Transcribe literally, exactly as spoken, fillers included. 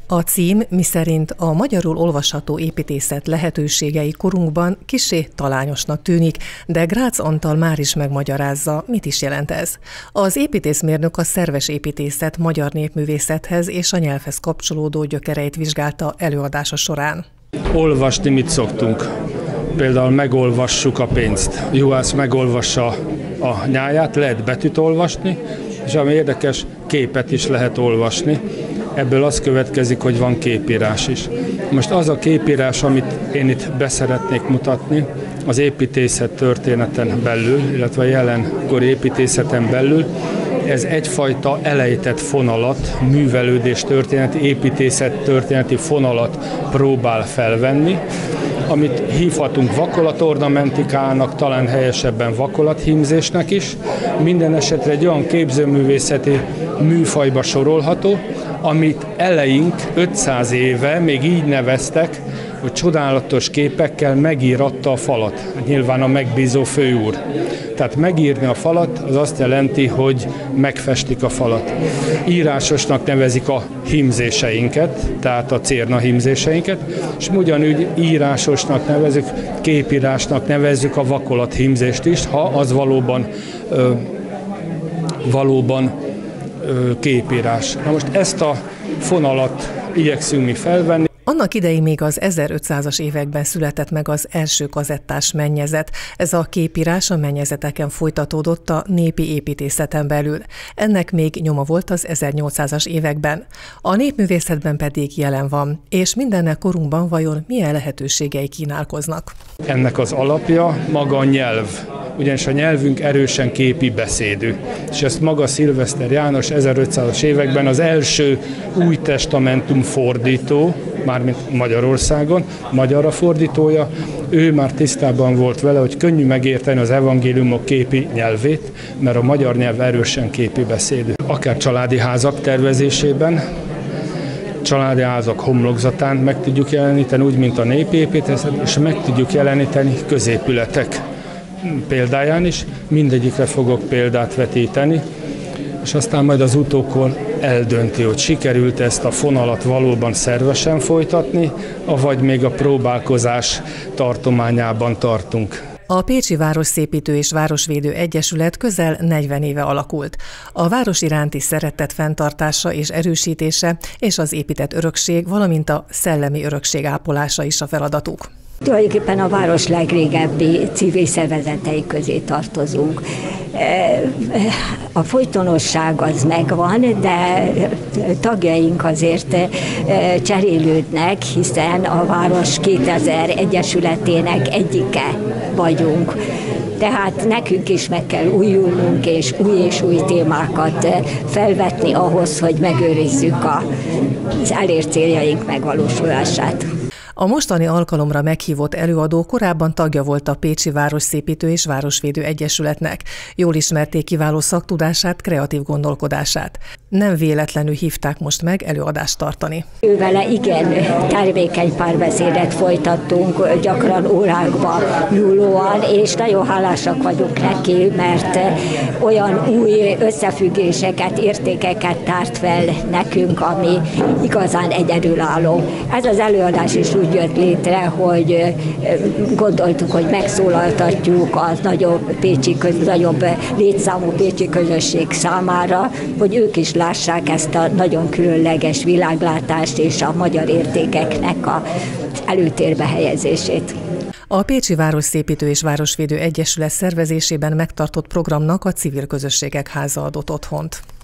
A cím miszerint a magyarul olvasható építészet lehetőségei korunkban kissé talányosnak tűnik, de Grácz Antal már is megmagyarázza, mit is jelent ez. Az építészmérnök a szerves építészet magyar népművészethez és a nyelvhez kapcsolódó gyökereit vizsgálta előadása során. Olvasni mit szoktunk? Például megolvassuk a pénzt. Juhász megolvassa a nyáját, lehet betűt olvasni, és ami érdekes, képet is lehet olvasni. Ebből az következik, hogy van képírás is. Most az a képírás, amit én itt beszeretnék mutatni, az építészet történeten belül, illetve a jelenkori építészeten belül, ez egyfajta elejtett fonalat, művelődés történeti, építészet történeti fonalat próbál felvenni, amit hívhatunk vakolatornamentikának, talán helyesebben vakolathímzésnek is. Minden esetre egy olyan képzőművészeti műfajba sorolható, amit eleink ötszáz éve még így neveztek, hogy csodálatos képekkel megíratta a falat. Nyilván a megbízó főúr. Tehát megírni a falat az azt jelenti, hogy megfestik a falat. Írásosnak nevezik a hímzéseinket, tehát a cérna hímzéseinket, és ugyanúgy írásosnak nevezzük, képírásnak nevezzük a vakolathímzést is, ha az valóban, ö, valóban ö, képírás. Na most ezt a fonalat igyekszünk mi felvenni. Annak idején még az ezerötszázas években született meg az első kazettás mennyezet. Ez a képírás a mennyezeteken folytatódott a népi építészeten belül. Ennek még nyoma volt az ezernyolcszázas években. A népművészetben pedig jelen van, és mindennek korunkban vajon milyen lehetőségei kínálkoznak. Ennek az alapja maga a nyelv, ugyanis a nyelvünk erősen képi beszédű. És ezt maga Szilveszter János ezerötszázas években az első új testamentum fordító, mármint Magyarországon, magyarra fordítója, ő már tisztában volt vele, hogy könnyű megérteni az evangéliumok képi nyelvét, mert a magyar nyelv erősen képi beszédű. Akár családi házak tervezésében, családi házak homlokzatán meg tudjuk jeleníteni, úgy, mint a népi építészet, és meg tudjuk jeleníteni középületek példáján is. Mindegyikre fogok példát vetíteni, és aztán majd az utókor eldönti, hogy sikerült ezt a fonalat valóban szervesen folytatni, avagy még a próbálkozás tartományában tartunk. A Pécsi Városszépítő és Városvédő Egyesület közel negyven éve alakult. A város iránti szeretet fenntartása és erősítése és az épített örökség, valamint a szellemi örökség ápolása is a feladatuk. Tulajdonképpen a város legrégebbi civil szervezetei közé tartozunk. A folytonosság az megvan, de tagjaink azért cserélődnek, hiszen a Város kétezer Egyesületének egyike vagyunk. Tehát nekünk is meg kell újulnunk, és új és új témákat felvetni ahhoz, hogy megőrizzük az elért céljaink megvalósulását. A mostani alkalomra meghívott előadó korábban tagja volt a Pécsi Városszépítő és Városvédő Egyesületnek. Jól ismerték kiváló szaktudását, kreatív gondolkodását. Nem véletlenül hívták most meg előadást tartani. Ővele igen termékeny párbeszédet folytattunk, gyakran órákba nyúlóan, és nagyon hálásak vagyunk neki, mert olyan új összefüggéseket, értékeket tárt fel nekünk, ami igazán egyedülálló. Ez az előadás is úgy jött létre, hogy gondoltuk, hogy megszólaltatjuk a nagyobb, pécsi, nagyobb létszámú pécsi közösség számára, hogy ők is lássák ezt a nagyon különleges világlátást és a magyar értékeknek az előtérbe helyezését. A Pécsi Városszépítő és Városvédő Egyesület szervezésében megtartott programnak a Civil Közösségek Háza adott otthont.